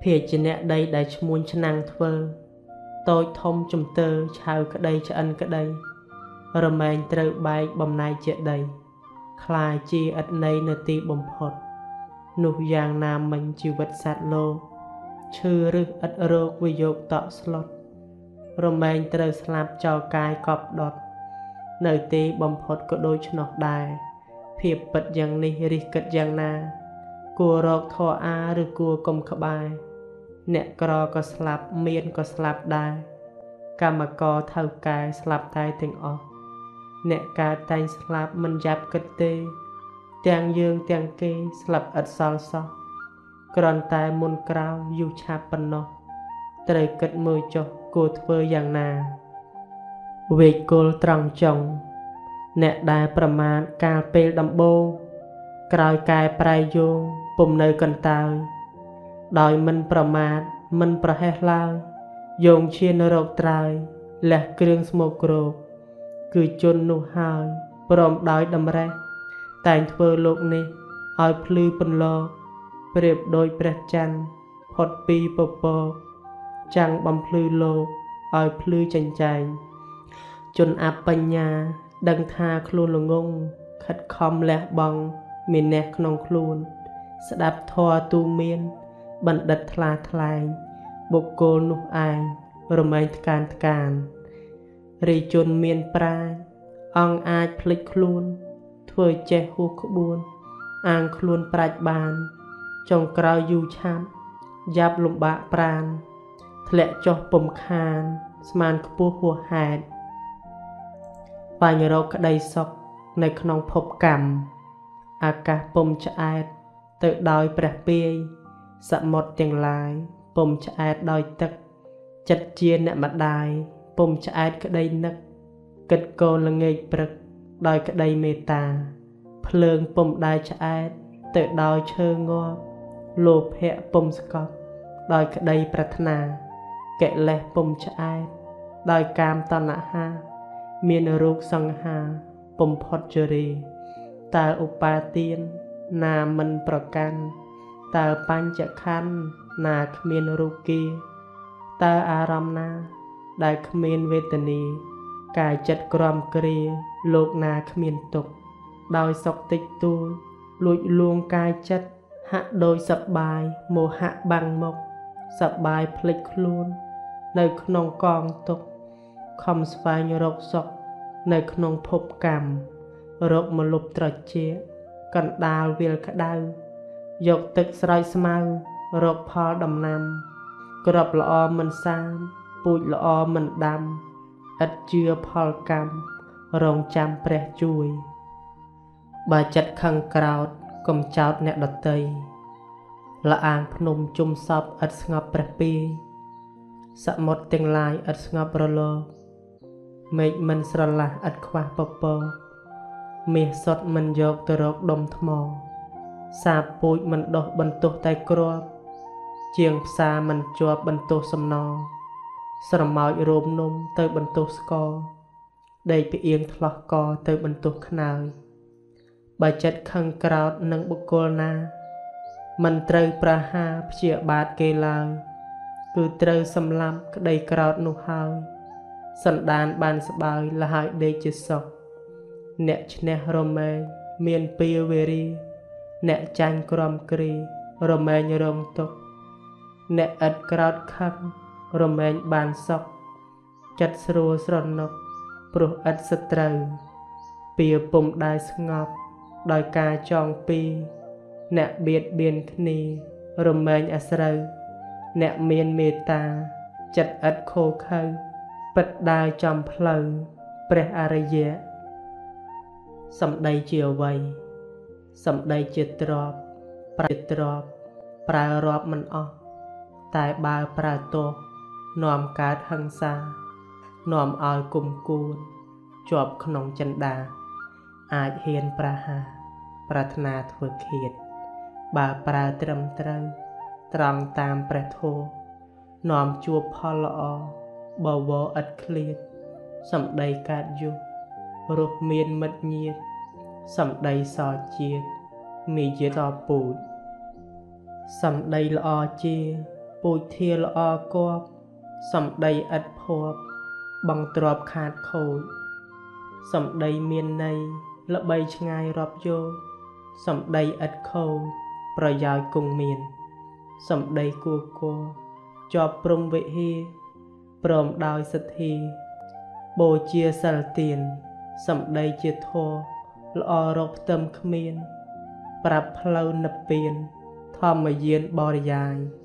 ភាជាអ្នកដីដែលឈ្មួញឆ្នាំងធ្វើតូចធំជំទើឆៅក្ដីឆ្អិនក្ដីរមែងត្រូវបែកបំណែកជាដីខ្លាយជាឥតន័យនៅទីបំផុតនោះយ៉ាងណាមិញជីវិតសត្វលោកឈឺរឹសឥតរោគវិយោគតក់ស្លុតរមែងត្រូវស្លាប់ចោលកាយកប់ដុតនៅទីបំផុតក៏ដូច្នោះដែរភាពពិតយ៉ាងនេះរិះគិតយ៉ាងណាគួររកធរអាឬគួរកុំក្បែរអ្នកក្រក៏ស្លាប់មានក៏ស្លាប់ដែរកម្មករថៅកែស្លាប់តែទាំងអស់អ្នកកើតតែងស្លាប់មិនយ៉ាប់គិតទេទាំងយើងទាំងគេស្លាប់ឥតសល់សោះគ្រាន់តែមុនក្រោយយូរឆាប់ប៉ុណ្ណោះត្រូវគិតមើលចុះគួរធ្វើយ៉ាងណាវេកគល់ត្រង់ចុងអ្នកដែលប្រមាថកាលពេលដំបូងក្រោយកែប្រែយោងពុំនៅកន្តើយដោយមិនប្រមាថមិនប្រហែសឡើយយោងឈានរោគត្រើយលះគ្រឿងស្មោកគ្រោកគឺជន់នោះហើយព្រមដោយតម្រេះតែងធ្វើលោកនេះឲ្យភ្លឺពន្លកប្រៀបដូចព្រះច័ន្ទផុតពីពពកចាំងបំភ្លឺលោកឲ្យភ្លឺចែងចែងជនអបញ្ញាដឹងថាខ្លួនល្ងងខិតខំលះបង់មានអ្នកក្នុងខ្លួនស្ដាប់ធម៌ទូមានបណ្ឌិតថ្លាថ្លែងបុគ្គលនោះឯងរមែងថ្កានរាយជនមានប្រាជ្ញអង្គអាចភ្លេចខ្លួនធ្វើចេះហួសក្បួនអាងខ្លួនប្រាជ្ញបានចុងក្រោយយូរឆាប់យ៉ាប់លំបាកប្រានធ្លាក់ចុះពុំខានស្មានខ្ពស់ហួសហេតុបាញ់រកក្តីសុខនៅក្នុងភពកម្មអាកាសពុំឆ្អែតទៅដោយព្រះពាយសមុទ្រទាំងឡាយពុំឆ្អែតដោយទឹកចិត្តជាអ្នកម្ដាយពុំឆ្អែតក្តីនឹកគិតកូនល្ងាចព្រឹកដោយក្តីមេត្តាភ្លើងពុំដែលឆ្អែតទៅដោយឈើងាប់លោភៈពុំស្កប់ដោយក្តីប្រាថ្នាកិលេសពុំឆ្អែតដោយកាមតណ្ហាមានរោគសង្ហាពុំផុតជរាតើឧបាទានណាមិនប្រកាន់តើបញ្ចខណ្ឌណាគ្មានរូបគាតើអារម្មណ៍ណាដែលគ្មានវេទនាកាយចិត្តក្រំគ្រាលោកណាគ្មានទុក្ខដោយសុខតិចតួចលួចលួងកាយចិត្តហាក់ដូចសប្បាយមោហៈបាំងមុខសប្បាយភ្លេចខ្លួននៅក្នុងកងទុក្ខខំស្វែងរកសុខនៅក្នុងភពកម្មរកមលុបត្រជាកណ្ដាលវាលក្ដៅយកទឹកស្រោចស្មៅរកផលដំណាំក្របល្អមិនសាមពូជល្អមិនដាំឥតជឿផលកម្មរងចាំព្រះជួយបើចិត្តខឹងក្រោតកុំចោតអ្នកដតីលអាងភ្នំជុំសពឥតស្ងប់ព្រះពាយសមុទ្រទាំងឡាយឥតស្ងប់រលកមេឃមិនស្រឡះឥតខ្វះពពកមាសសុទ្ធមិនយកទៅរកដុំថ្មសាបពូជមិនដោះបន្ទោះតែគ្រាប់ជាងផ្សារមិនជាប់បន្ទោះសំណស្រមោចរោមនំទៅបន្ទោះស្គរដេកផ្អៀងថ្លោះកទៅបន្ទោះខ្នើយបើចិត្តខឹងក្រោតនឹងបុគ្គលណាមិនត្រូវប្រហារព្យាបាទគេឡើយគឺត្រូវសម្លាប់ក្តីក្រោតនោះហើយសន្តានបានស្បើយលហើយដេកជាសុខអ្នកឈ្នះរមែងមានពៀវេរីអ្នកចាញ់ក្រំគ្រីរមែងរងទុក្ខអ្នកឥតក្រោតខឹងរមែងបានសុខចិត្តស្រួលស្រណុកព្រោះឥតសត្រូវពៀពុំដែលស្ងប់ដោយការចងពីអ្នកបៀតបៀនគ្នារមែងអាស្រូវអ្នកមានមេត្តាចិត្តឥតខូខើពិតដើរចំផ្លូវព្រះអរិយៈសម្ដីជាអ្វីសម្ដីជាទ្រព្យប្រើរាប់មិនអស់តែបើប្រើទោសនាំកើតហិង្សានាំឲ្យគុំគួនជាប់ក្នុងចិន្តាអាចហ៊ានប្រហារប្រាថ្នាធ្វើឃាតបើប្រើត្រឹមត្រូវត្រង់តាមព្រះធម៌នាំជួបផលល្អបវរឥតឃ្លាតសម្ដីកើតយុះរស់មានមិត្តញាតិសម្ដីសជាតិមាយាទពូជសម្ដីល្អជាពូជធាល្អគប់សំដីឥតភ័ព្វបងទ្របខាតខូចសំដីមានន័យល្បីឆ្ងាយរាប់យោសំដីឥតខូចប្រយោជន៍គង់មានសំដីគួគួជាប់ព្រំវិហារព្រមដោយសទ្ធាបូជាសិលទានសំដីជាធម៌ល្អរកផ្ទឹមគ្មានប្រាប់ផ្លូវនិព្វានធម្មយានបរិយាយ